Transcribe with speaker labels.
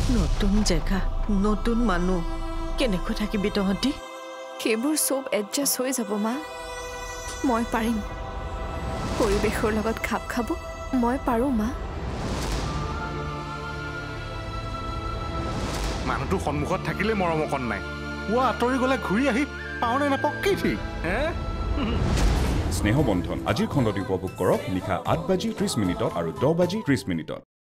Speaker 1: নতুন জেগা নতুন মানুহ কেনেকৈ থাকিবি তহঁতি
Speaker 2: সেইবোৰ সব এডজাষ্ট হৈ যাব মা মই পাৰিম পৰিৱেশৰ লগত খাপ খাব মই পাৰো মা
Speaker 3: মানুহটো সন্মুখত থাকিলে মৰম অকণ নাই আঁতৰি গ'লে ঘূৰি আহি পাওনে নাপাওঁ কি ঠিক
Speaker 4: স্নেহবন্ধন আজিৰ খণ্ডটি উপভোগ কৰক নিশা 8:30 আৰু 10:30